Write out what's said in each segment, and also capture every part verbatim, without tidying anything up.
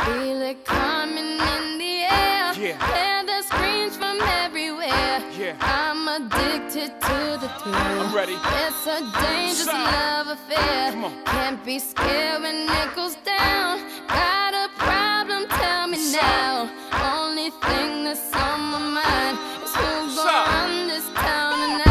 Feel it coming in the air. Yeah. Hear the screams from everywhere. Yeah. I'm addicted to the thrill. I'm ready. It's a dangerous Side. love affair. Come on. Can't be scared when it goes down. Got a problem? Tell me Side. now. Only thing that's on my mind is who's gonna Side. run this town tonight.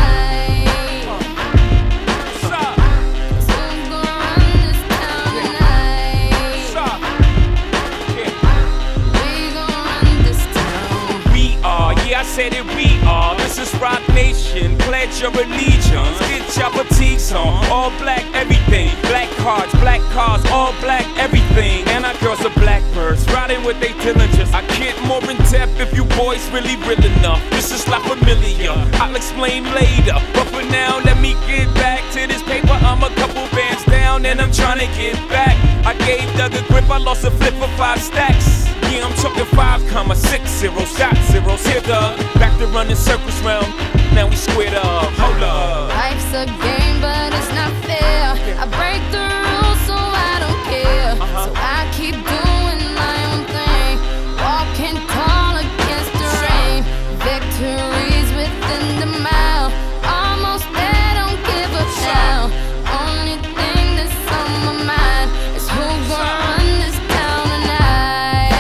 Stop. Is who's gonna run this town tonight? Stop. Yeah. We gon' run this town. We are, yeah, I said it, we are. This is Rock Nation, pledge your allegiance. Get your fatigues on, all black everything. Black cards, black cars, all black everything. And our girls are blackbirds, riding with they diligence. I get more in depth if you boys really real enough. This is La Familia, I'll explain later. But for now, let me get back to this paper. I'm a couple bands down and I'm trying to get back. I gave Doug a grip, I lost a flip for five stacks. Yeah, I'm talking five comma six zero shot zeros. Here the back to running circles round. Now we squared up. Hold up. Life's a game, but it's not fair. I break the rules, so I don't care. Uh-huh. So I keep doing my own thing, walking tall against the rain. Victories within the mile, almost there, don't give up now. Only thing that's on my mind is who's gonna run this town tonight.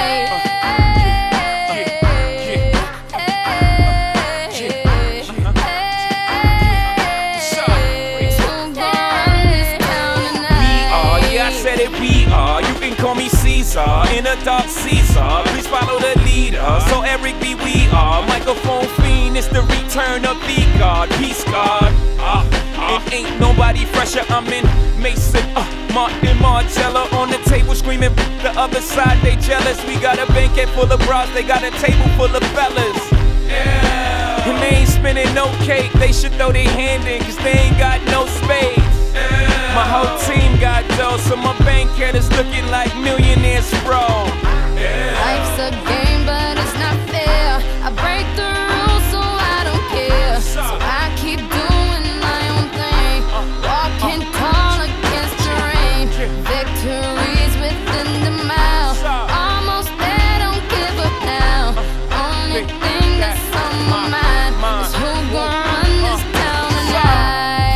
Said it, we are. You can call me Caesar, in a dark Caesar. Please follow the leader. So Eric B, we are. Microphone fiend, it's the return of the God. Peace God. Uh, uh. It ain't nobody fresher. I'm in Mason, uh, Martin Margiela on the table screaming. The other side, they jealous. We got a banquet full of bras, they got a table full of fellas. Yeah. And they ain't spinning no cake. They should throw their hand in, cause they ain't got no spades. My whole team got dough, so my bank account is looking like millionaires, bro. Yeah. Life's a game, but it's not fair. I break the rules, so I don't care. So I keep doing my own thing, walking tall against the rain. Victories within the mile, almost there, don't give up now. Only thing that's on my mind is who's gonna run this town tonight.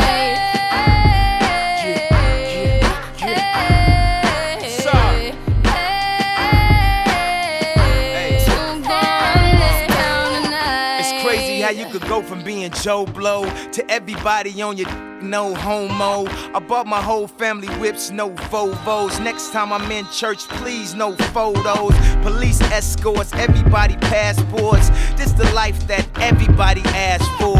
How you could go from being Joe Blow to everybody on your no homo. I bought my whole family whips, no Volvos. Next time I'm in church, please no photos. Police escorts, everybody passports. This the life that everybody asks for.